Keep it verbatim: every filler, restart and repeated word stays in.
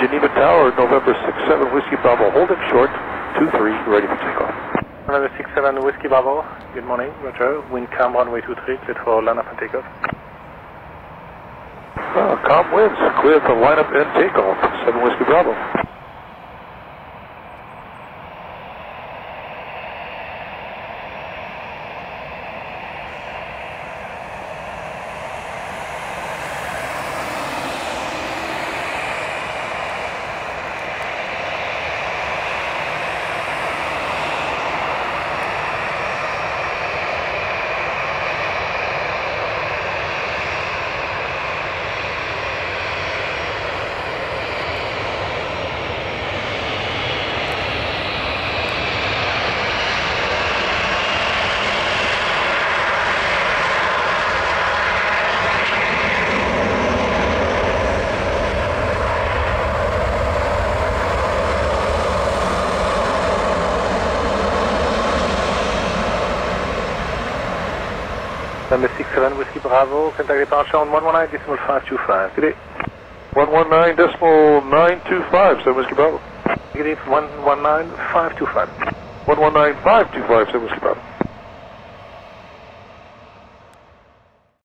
Geneva Tower, November six seven Whiskey Bravo, holding short, two three, ready for takeoff. November six seven Whiskey Bravo, good morning, Roger. Wind calm runway two three, cleared for line up and takeoff. Uh, calm winds, cleared for lineup and takeoff, seven Whiskey Bravo. Number six seven Whiskey Bravo, contact departure on one one nine decimal five two five. Good day. one one nine decimal nine two five, seven Whiskey Bravo. Good day, one one nine five two five. one one nine five two five, seven Whiskey Bravo.